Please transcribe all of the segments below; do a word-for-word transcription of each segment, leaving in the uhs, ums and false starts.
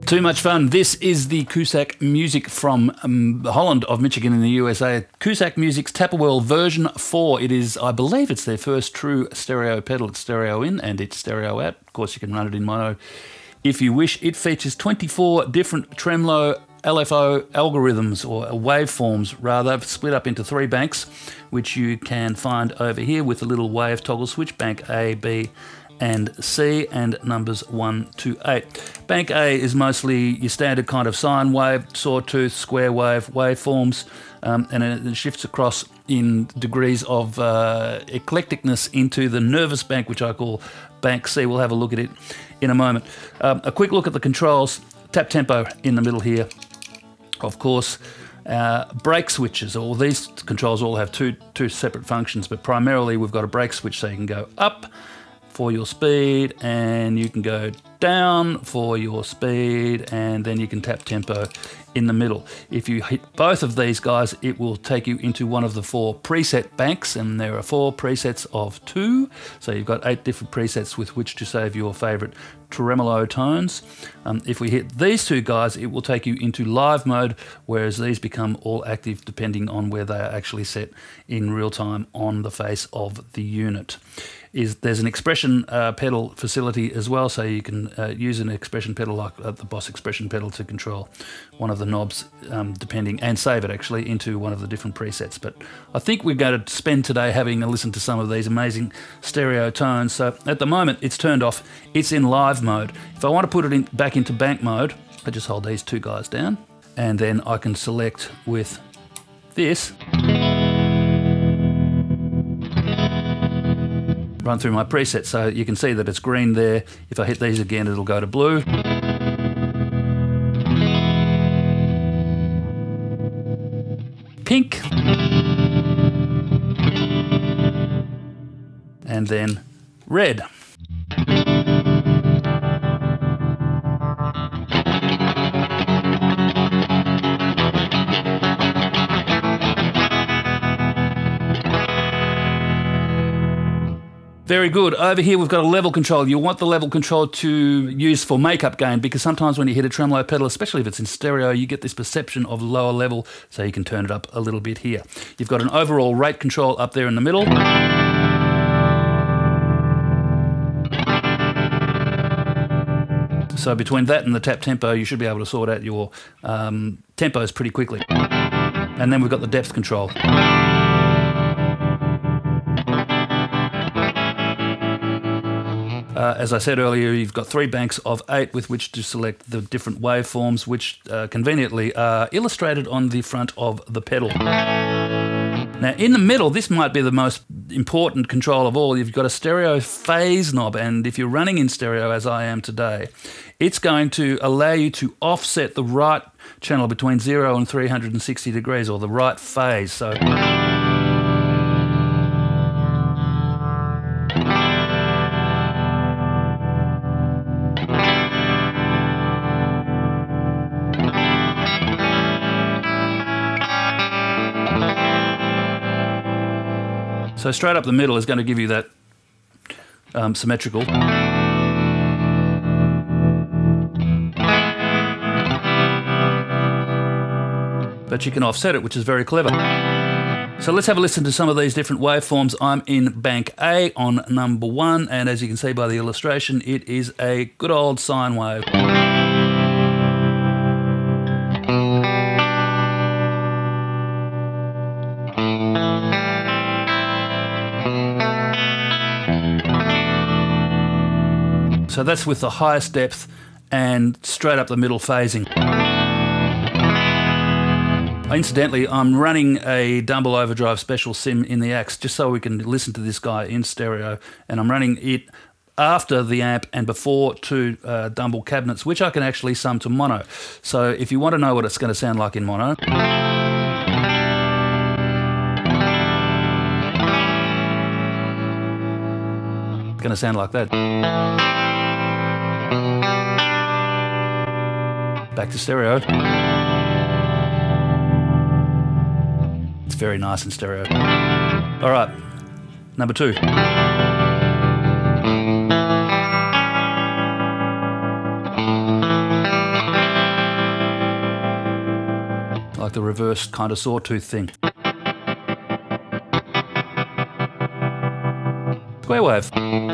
Too much fun. This is the Cusack Music from um, Holland of Michigan in the U S A. Cusack Music's Tap-A-Whirl version four. It is, I believe it's their first true stereo pedal. It's stereo in and it's stereo out. Of course, you can run it in mono if you wish. It features twenty-four different Tremolo L F O algorithms, or waveforms rather, split up into three banks, which you can find over here with a little wave toggle switch, bank A, B, and C, and numbers one to eight. Bank A is mostly your standard kind of sine wave, sawtooth, square wave waveforms, um, and it shifts across in degrees of uh, eclecticness into the nervous bank, which I call bank C. We'll have a look at it in a moment. Um, a quick look at the controls. Tap tempo in the middle here. Of course, uh, brake switches. All these controls all have two, two separate functions, but primarily we've got a brake switch, so you can go up for your speed, and you can go down for your speed, and then you can tap tempo in the middle. If you hit both of these guys, it will take you into one of the four preset banks, and there are four presets of two, so you've got eight different presets with which to save your favorite tremolo tones. Um, if we hit these two guys, it will take you into live mode, whereas these become all active depending on where they are actually set in real time on the face of the unit. Is there's an expression uh, pedal facility as well, so you can uh, use an expression pedal like uh, the Boss expression pedal to control one of the knobs, um, depending, and save it actually into one of the different presets. But I think we're going to spend today having a listen to some of these amazing stereo tones. So at the moment it's turned off, it's in live mode. If I want to put it in, back into bank mode, I just hold these two guys down, and then I can select with this, run through my presets, so you can see that it's green there. If I hit these again, it'll go to blue. Pink. And then red. Very good. Over here we've got a level control. You want the level control to use for makeup gain, because sometimes when you hit a tremolo pedal, especially if it's in stereo, you get this perception of lower level, so you can turn it up a little bit here. You've got an overall rate control up there in the middle. So between that and the tap tempo, you should be able to sort out your um, tempos pretty quickly. And then we've got the depth control. Uh, as I said earlier, you've got three banks of eight with which to select the different waveforms, which uh, conveniently are illustrated on the front of the pedal. Now, in the middle, this might be the most important control of all. You've got a stereo phase knob, and if you're running in stereo, as I am today, it's going to allow you to offset the right channel between zero and three hundred sixty degrees, or the right phase. So So straight up the middle is going to give you that um, symmetrical. But you can offset it, which is very clever. So let's have a listen to some of these different waveforms. I'm in bank A on number one, and as you can see by the illustration, it is a good old sine wave. So that's with the highest depth and straight up the middle phasing. Incidentally, I'm running a Dumble Overdrive Special Sim in the Axe just so we can listen to this guy in stereo, and I'm running it after the amp and before two uh, Dumble cabinets, which I can actually sum to mono. So if you want to know what it's going to sound like in mono, it's going to sound like that. Back to stereo. It's very nice in stereo. All right, number two. like the reverse kind of sawtooth thing. Square wave.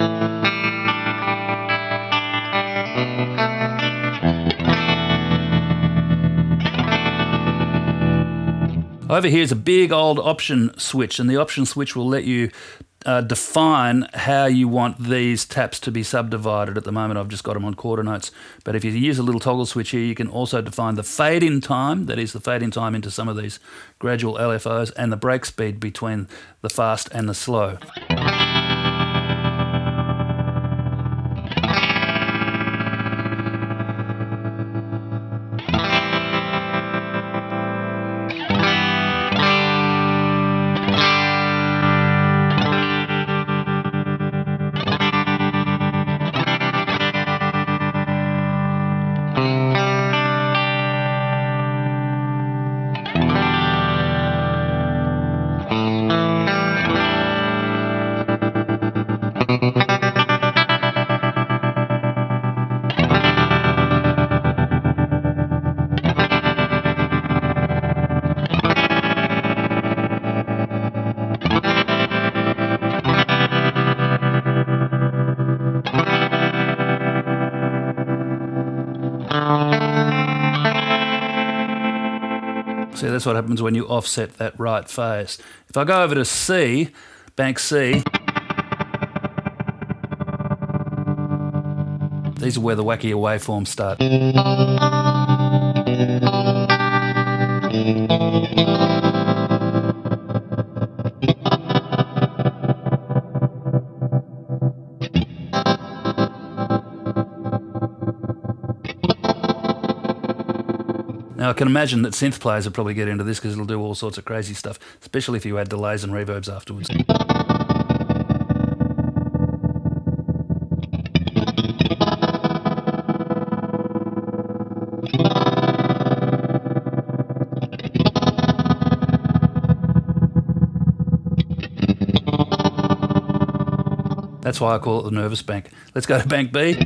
Over here is a big old option switch, and the option switch will let you uh, define how you want these taps to be subdivided. At the moment I've just got them on quarter notes, but if you use a little toggle switch here, you can also define the fade-in time, that is the fade-in time into some of these gradual L F Os, and the break speed between the fast and the slow. See, that's what happens when you offset that right phase. If I go over to C, bank C, these are where the wackier waveforms start. Now, I can imagine that synth players will probably get into this because it'll do all sorts of crazy stuff, especially if you add delays and reverbs afterwards. That's why I call it the nervous bank. Let's go to bank B.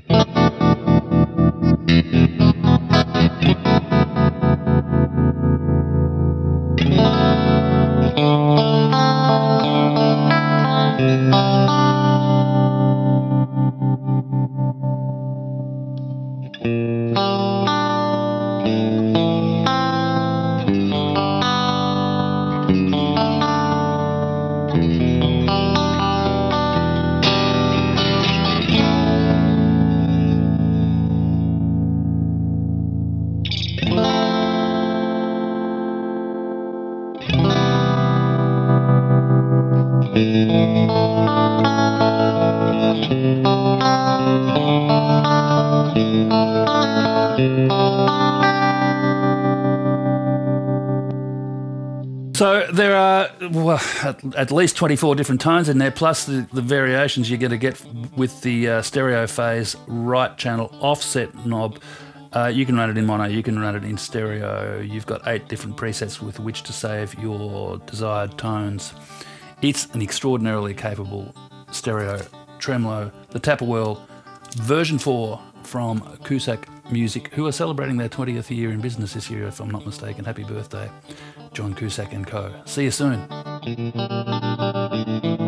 So there are well, at, at least twenty-four different tones in there, plus the, the variations you're going to get with the uh, stereo phase right channel offset knob. Uh, you can run it in mono, you can run it in stereo. You've got eight different presets with which to save your desired tones. It's an extraordinarily capable stereo tremolo. The Tap-A-Whirl version four from Cusack Music, who are celebrating their twentieth year in business this year, if I'm not mistaken. Happy birthday, John Cusack and Co. See you soon.